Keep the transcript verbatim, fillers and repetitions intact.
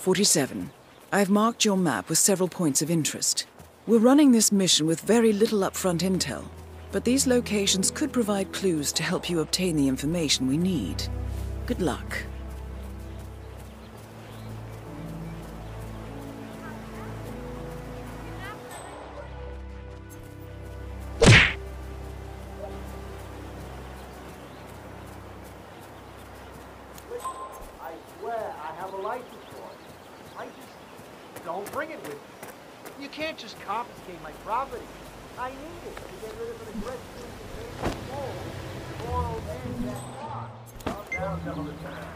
forty-seven. I've marked your map with several points of interest. We're running this mission with very little upfront intel, but these locations could provide clues to help you obtain the information we need. Good luck. I swear I have a license for it. I just don't bring it with me. You can't just confiscate my property. I need it to get rid of an aggressive moral man that car. Calm down, gentlemen.